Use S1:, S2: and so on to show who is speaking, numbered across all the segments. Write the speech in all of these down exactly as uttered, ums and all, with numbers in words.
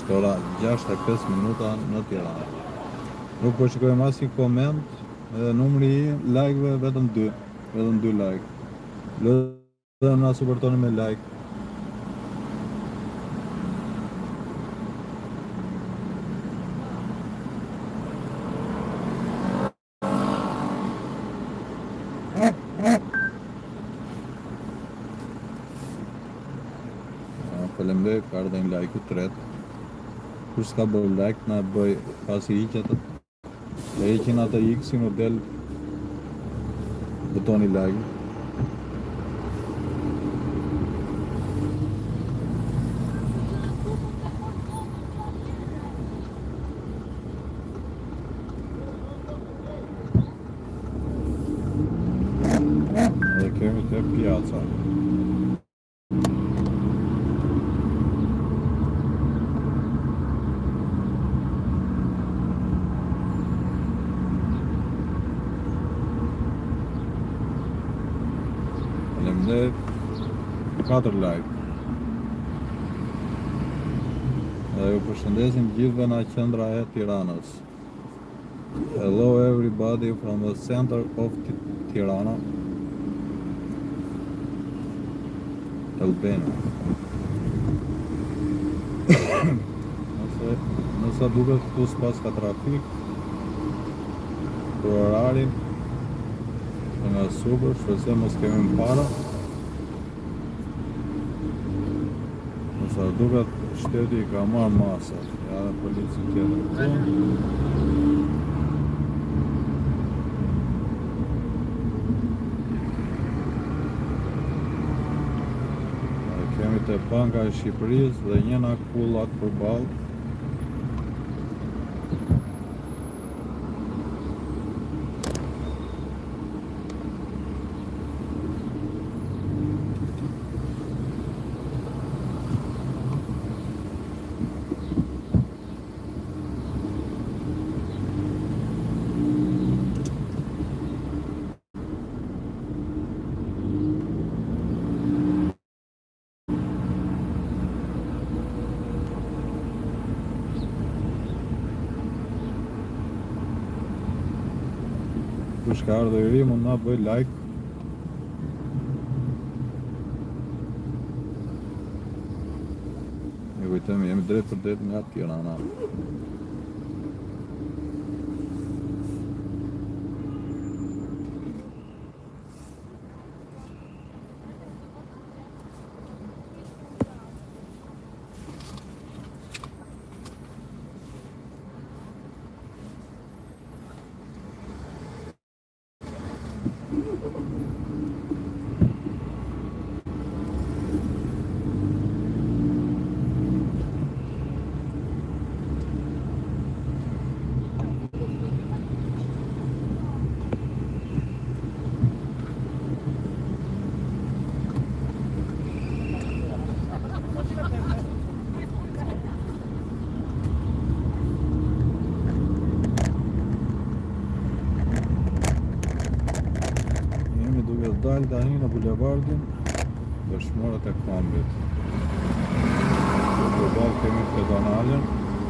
S1: Është ora gjashtë e pesë minuta në Tiranë. Nuk po shikojmë asnjë koment, edhe numri i like-ve vetëm dy, vetëm dy like. Lutem na suportoni me like. Faleminderit, ka ardhur një like-u tret. Kush s'ka bërë like, na bëj pasi hiqet. E heqin atë X-in u del butoni like. Dhe kemi te piaca. katër like. Dhe ju përshëndesim gjithve nga qendra e Tiranës. Hello everybody from the center of Tirana. Albania. Nëse, nëse duket këtu s'pas ka trafik, për orarin, nga super, shpesoj mos kemi më para. Nëse duket shteti ka marrë masa, ja dhe polici tjetër këtu. Kemi te Banka e Shqipërisë dhe njëna kullat përballë. Kush ka ardhur i ri mund na bëj like. Ju kujtemi, jemi drejt për drejt nga Tirana. Dalë tani në bulevardin Dëshmorët e Kombit. Përballë kemi pedonalen.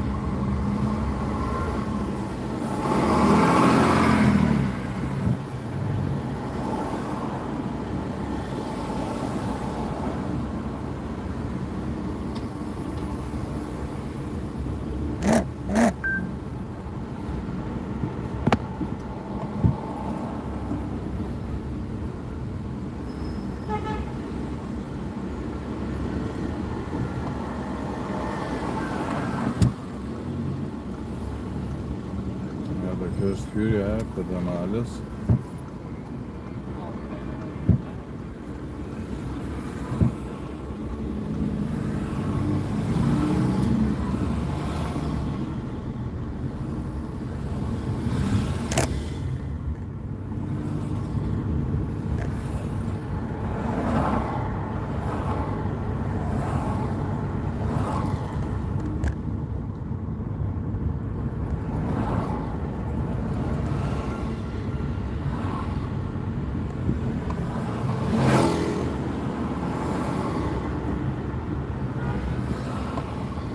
S1: Kjo është hyrja e pedonales.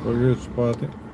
S1: Përgjithë shpati.